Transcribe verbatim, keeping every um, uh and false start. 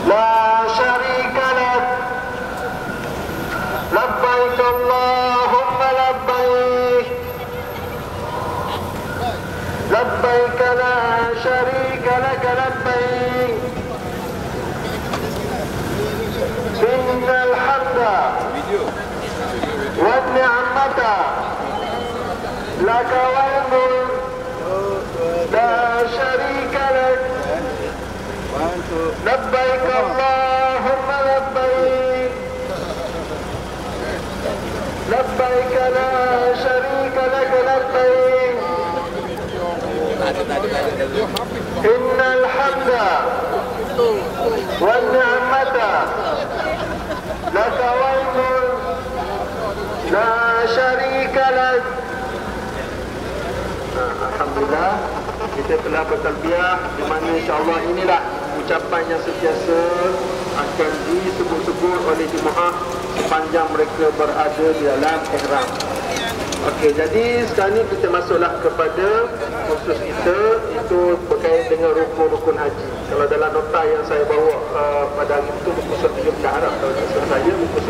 لا شريك لك لبيك اللهم لبيك لبيك لا شريك لك لبيك إن الحمد والنعمة لك والملك لا شريك لك لبيك اللهم لبيك لبيك لا شريك لك لبيك إن الحمد والنعمة لك والملك لا شريك لك. Alhamdulillah, kita telah bertalbiyah, di mana insyaAllah inilah ucapan yang sentiasa akan disebut-sebut oleh jemaah sepanjang mereka berada di dalam ihram. Okey, jadi sekarang ni kita masuklah kepada khusus kita, itu berkait dengan rukun-rukun haji. Kalau dalam nota yang saya bawa uh, pada hari itu, buku tujuh belas Arab, kalau tak salah saya, buku